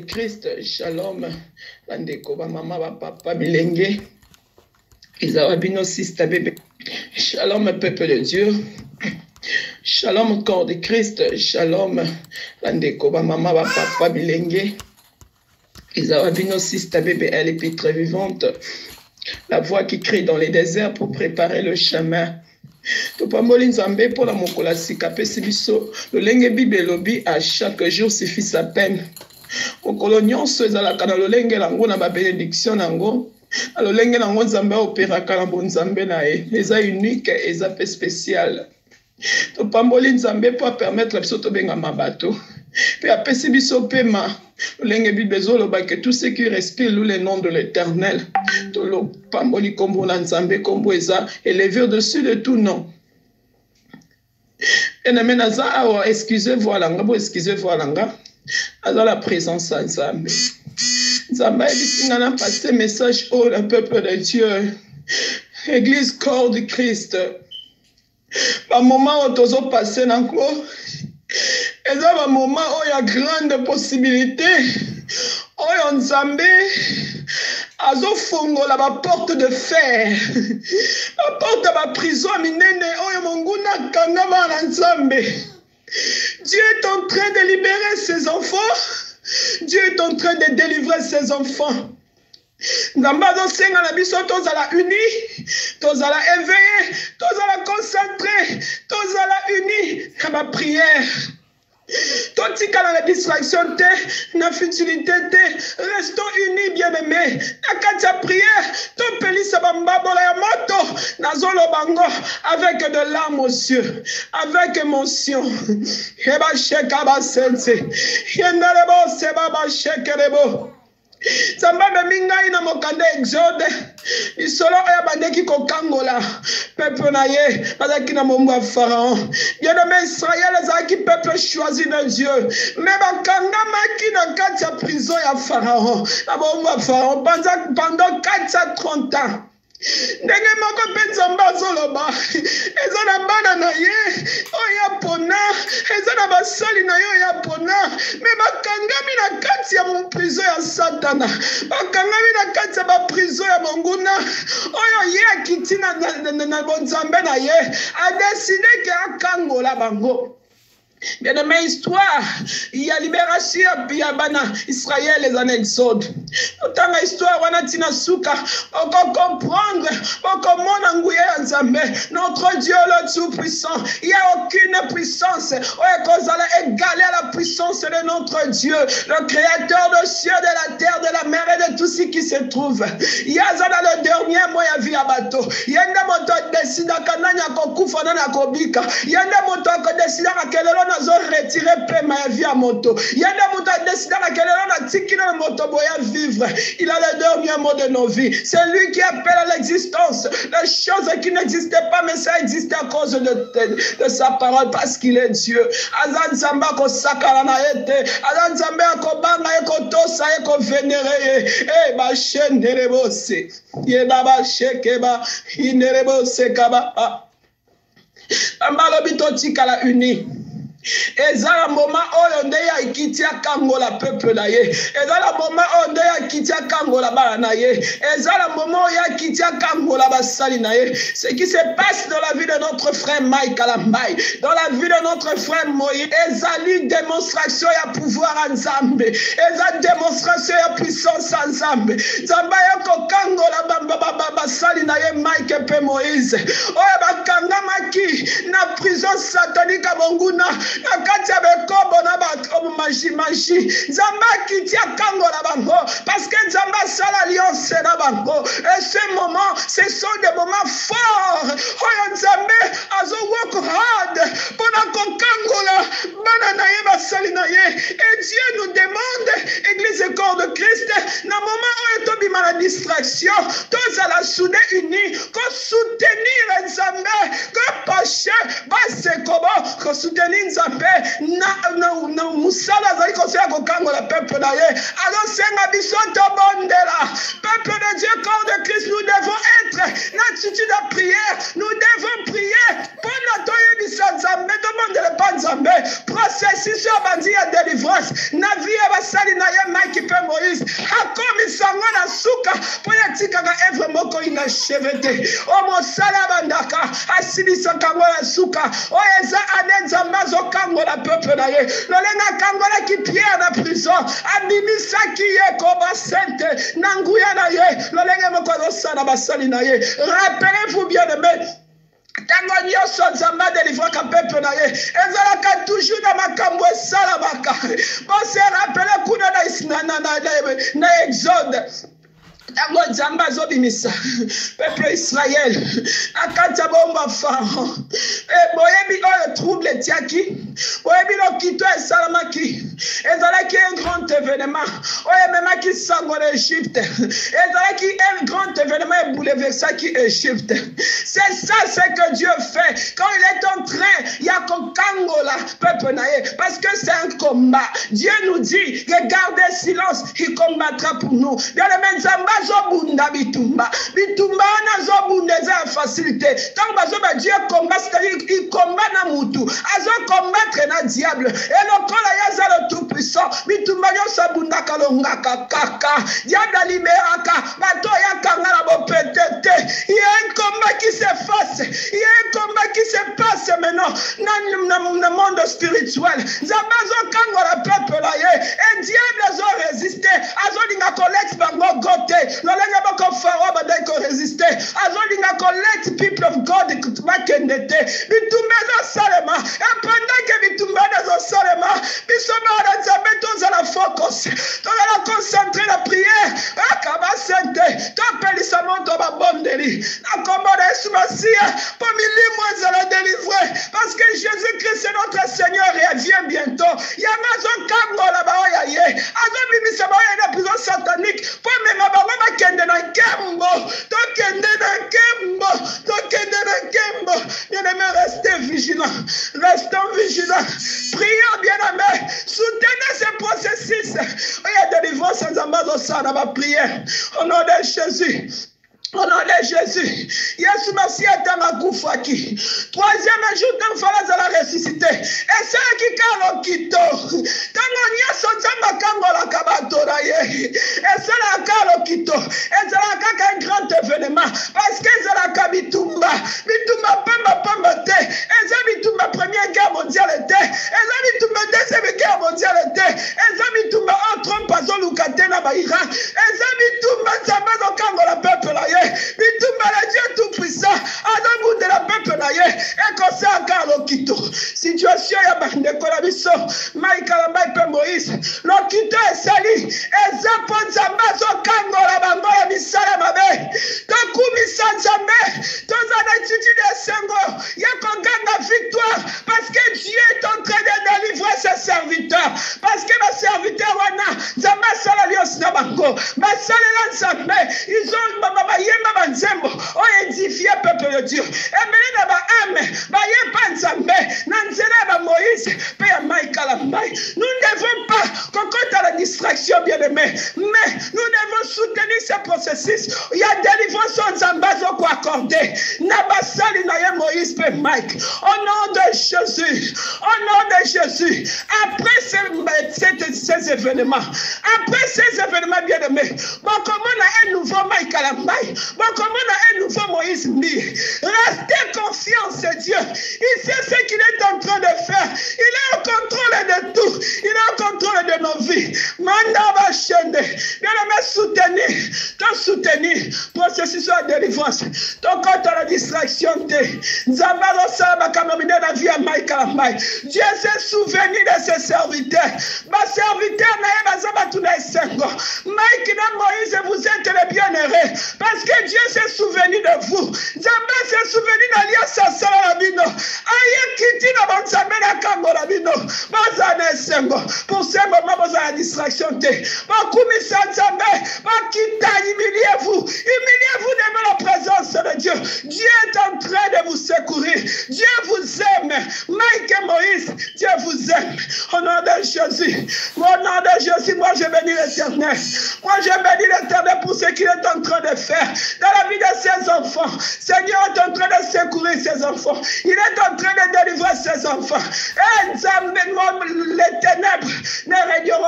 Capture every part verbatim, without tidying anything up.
Christ, shalom, bandeko ba mama ba papa bilenge, Isabino sista bébé, shalom peuple de Dieu, shalom corps de Christ, shalom, bandeko ba mama ba papa bilenge, Isabino sista bébé, elle est l'épître vivante, la voix qui crie dans les déserts pour préparer le chemin. Topamboli nzambe pour la mokola sika pesi biso lolenge bible lobi à chaque jour suffit sa peine. Mokolo nyonso ezalaka na lolenge lango na ba bénédiction nango. Na lolenge nango nzambe opéraka na bonzambe na ye. Eza unique, eza pe spécial. Topamboli nzambe pour permettre biso to benga mabato. Pe apesi biso pema. Lolenge bible zoloba que tout ce qui respire loue le nom de l'Éternel. Tolo pamboli kombo na nzambe kombo eza élevé au-dessus de tout nom. Bien-aimé naza awa excusez-vous alanga bo excusez-vous alanga. Aza la présence à nzambe. Nzambe ebisinga na passer message au le peuple de Dieu. Église corps de Christ. Ba moment où tozo passer nango. Eza ba moment où il y a grande possibilité. Oyo nzambe azo fongola ba porte de fer. La porte de la prison minene oyo monguna kanga ba nzambe. Dieu est en train de libérer ses enfants. Dieu est en train de délivrer ses enfants. Nzambe azo senga na biso tozala uni, tozala éveillé, tozala concentré, tozala uni na ba prière. Totika la distraction te, na futilité te, restons unis bien-aimés. Na katia prière, ton pelisa bambabola ya moto, na zolo bango, avec de larmes aux yeux, avec émotion. Eba sheka ba sense, yendelebo seba ba shekelebo. Samba minga ina mokande exode isolo oya bandeki kokangola peuple na ye bazaki na mombo ya pharaon bien-aimé Israël ezaki peuple choisi de Dieu mais bakangamaki na kati ya prison ya pharaon na mombo ya pharaon pendant quatre cent trente ans. Ndenge moko pe nzambe azoloba eza na bana na ye oya pona eza na basali na ye oya pona me bakangami na kati ya prison ya satana bakangami na kati ya baprison ya monguna oyo ye akiti na bonzambe na ye adeside ke akangola bango. Bien-aimé, histoire, il y a libération, il y a bana Israël les années Exode. Autant histoire, on a tina souka, on peut comprendre, on comprend notre Dieu le tout-puissant. Il n'y a aucune puissance, on est égalé à la puissance de notre Dieu, le créateur des cieux, de la terre, de la mer et de tout ce qui se trouve. Il y a dans le dernier mois, il y a vu à bateau. Il y a des motos décident qu'un an y a kokufa na kobika. Il y a des motos qui décident qu'elle nazo retirer paiement ya vie à moto. Il y a des motos décident qu'elle a tiki na moto boya vivre. Il a le dernier mot de nos vies. C'est lui qui appelle à l'existence les choses qui n'existaient pas, mais ça existe à cause de, de, de sa parole, parce qu'il est Dieu. Azan Zamba ko sakala na ete. Azan Zamba ko banga ko tosa ko vénérer. Eh ba shenderebose. Ye baba shekeba inerebose kaba. Ambalo bitotika la uni. Ezala moment oyo nde ya ikitia kangola peuple na ye. Ezala moment oyo nde ya ikitia kangola bana na ye. Ezala moment oyo ya ikitia kangola basali na ye. Ce qui se passe dans la vie de notre frère Mike Alambay, dans la vie de notre frère Moïse, ezali démonstration ya pouvoir en Nzambe. Ezali démonstration ya puissance en Nzambe. Nzambe ya ko kangola bamba basali na ye Mike pe Moïse. Oyo bakangamaki na prison satanique à Bonguna. Na kati ya bekobo na ba magie magie nzamba kitia kango na bango parce que nzamba sala alliance na bango et ce moment ce sont des moments forts oyo nzambe azo work hard pona ko kangola bana na ye basali na ye et Dieu nous demande église et corps de Christ na moment oyo to bima la distraction tous à la soudée unie ko soutenir nzambe ko passer base kobo ko soutenir nzambe na na na musala zali kosea kokango la peuple na ye alors senga biso to bondela peuple de Dieu corps de Christ nous devons être l'attitude de prière nous devons prier pour notre yebisa nzambe to bondela pa nzambe processus ya bandi ya délivrance na vie ya basali na ye Mike atikaka œuvre moko inachevé te o mosala bandaka asilisaka ngo ya suka o eza ane nzambe azokangola peuple na ye lolenge akangolaki Pierre na prison abimisaki ye koba sente na nguya na ye lolenge moko azosala basali na ye. Rappelez-vous bien aimé, tango nyonso nzambe adelivaka peuple na ye ezalaka toujours na makambo esalamaka. Bose rappele kuna na Exode tango nzambe azobimisa peuple Israël akati ya bomba Pharaon boyebi oyo trouble etiaki boyebi lokito esalamaki ezalaki un grand événement oyo ememaki sango na Égypte ezalaki un grand événement ebouleversaki Égypte. C'est ça ce que Dieu fait quand il est en train ya kokangola peuple na ye parce que c'est un combat. Dieu nous dit regardez silence, il combattra pour nous. Bien le nzambe azobunda bitumba bitumba na zobunda za facilité tant bazoba Dieu combat, c'est-à-dire il combat na mutu azo combattre na diable et le kola yaza le tout puissant bitumba nyonso bunda kalongaka kaka diable liberaka bato yakanga na bopetete. Il y a un combat qui s'efface, il y a un combat qui se passe maintenant dans le monde spirituel. Nzambe azokangola peuple la ye et diable azo résister azo linga collect bango gote lolenga bako Pharaon badai ko résister azo linga collect people of God makendete bitumba salema et pendant que bitumba zo salema bisoma na nzambe toza la focus toza la concentrer la prière akaba sente to pelisa monto ba bondeli na kombo de Yesu Masia pour milimo zala délivrer parce que Jésus-Christ est notre Seigneur revient bientôt. Yamazo kangola ba ya ye azo bimisa ba ya na prison satanique pour même ba ba kende na kembo to kende na kembo to kende na kembo. Bien-aimé, restez vigilants, restons vigilants, prions bien-aimé, soutenez ce processus. Il y a délivrance sans ambazo ça dans ma prière au nom de Jésus. Au nom de Jésus, Yesu Masia tanga kufaki. Troisième jour, tant fallait la ressusciter. Et c'est qui kalo kito. Tango nyeso zamba kangola kabato na ye. Et c'est la kalo kito. Et c'est la kaka un grand événement. Parce que c'est la kabitumba. Bitumba pamba pamba te. Et c'est bitumba première guerre mondiale te. Et c'est bitumba deuxième guerre mondiale te. Et c'est bitumba en trompe à zolukate na baïra. Et c'est bitumba zamba zo kangola peuple la ye. Bitumba la Dieu tout-puissant, Adam de la peuple naye, et qu'on sait encore l'okito. Situation ya bande kolabiso, Michael Mbaye Moïse, l'okito est sali, et Zapon Zamba so kango la bango ya misala mabe. Toku misala Zamba, toza na titi de sengo, ya konganga victoire, parce que Dieu est en train de délivrer ses serviteurs, parce que ma serviteur wana, Zamba sala lios na bango, ma sala Zamba, ils ont ma yemba banzembo o édifié peuple de Dieu et menina ba ame ba yepa nzambe na nzela ba Moïse pe ya Michael Mbaye. Nous ne devons pas cocoter la distraction bien-aimé, mais nous devons soutenir ce processus. Il y a délivrance en Zambazo ko accordé na basali na ye Moïse pe Mike au nom de Jésus, au nom de Jésus. Après ces, ces, ces événements, après ces événements bien-aimés, bon comment on a un nouveau Michael Mbaye. Bon, comme on a un nouveau Moïse mis, restez confiants en Dieu. Il sait ce qu'il est en train de faire. Il est au contrôle de tout. Il est au contrôle de nos vies. Manda va chaîner. Bien le soutenir. Ton soutenir. Processus de délivrance. Ton compte à la distraction. Zambalo Saba Kamamine la vie à Michael Mbaye. Dieu s'est souvenu de ses serviteurs. Ma serviteur n'a pas Zamba Tuna Sengo. Mike et Moïse, vous êtes les bien-heureux. Parce que Dieu s'est souvenu de vous. Zambé s'est souvenu d'Alias Salarabino. Aïe Kiti na Banzamé na Kangorabino. Bazane Sengo. Pour ce moment, vous avez la distraction. Bakumi Sanzamé. Bakita, humiliez-vous. Humiliez-vous devant la présence de Dieu. Dieu est en train de vous secourir. Dieu vous aime. Mike et Moïse, Dieu vous aime. Au nom de Jésus. Au nom de Jésus, moi je bénis l'Éternel. Moi je bénis l'Éternel pour ce qu'il est en train de faire dans la vie de ses enfants. Seigneur est en train de secourir ses enfants. Il est en train de délivrer ses enfants. Et les ténèbres ne régneront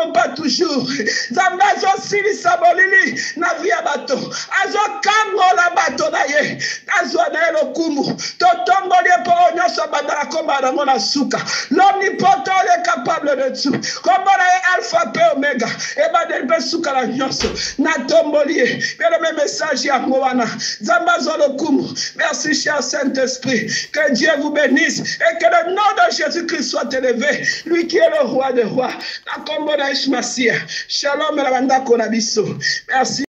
non pas toujours. Nzambe azosilisa bolili na vie ya bato. Azokangola bato na ye. Azwa na ye lokumu. Totomboli po nyonso bandala komba nango na suka. L'omnipotent est capable de tout. Komba na ye alpha pe omega. Eba de pe suka la nyonso. Na tomboli ye. Mais le même message ya ngowana. Nzambe azwa lokumu. Merci cher Saint-Esprit. Que Dieu vous bénisse et que le nom de Jésus-Christ soit élevé. Lui qui est le roi des rois. Na kombo na Ishmasia. Shalom la banda konabiso. Merci.